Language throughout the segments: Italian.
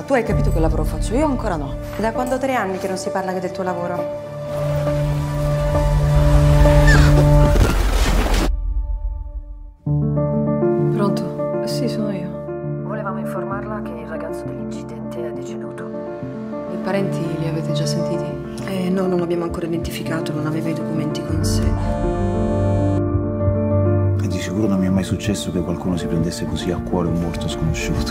Tu hai capito che lavoro faccio, io ancora no. È da quando 3 anni che non si parla che del tuo lavoro? Pronto? Sì, sono io. Volevamo informarla che il ragazzo dell'incidente è deceduto. I parenti li avete già sentiti? No, non l'abbiamo ancora identificato, non aveva i documenti con sé. E di sicuro non mi è mai successo che qualcuno si prendesse così a cuore un morto sconosciuto.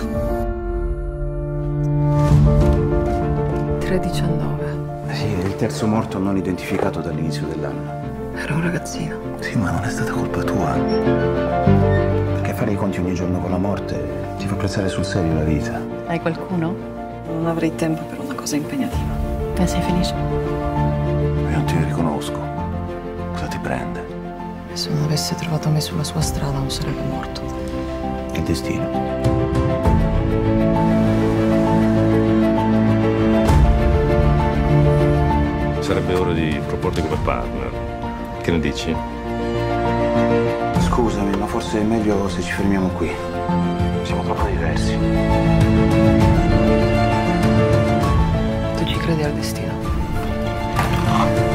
3:19. Sì, è il terzo morto non identificato dall'inizio dell'anno. Era un ragazzino. Sì, ma non è stata colpa tua. Perché fare i conti ogni giorno con la morte ti fa apprezzare sul serio la vita. Hai qualcuno? Non avrei tempo per una cosa impegnativa. Sei felice? Io non ti riconosco. Cosa ti prende? Se non avesse trovato me sulla sua strada non sarebbe morto. Il destino. Sarebbe ora di proporti come partner. Che ne dici? Scusami, ma forse è meglio se ci fermiamo qui. Siamo troppo diversi. Tu ci credi al destino? No.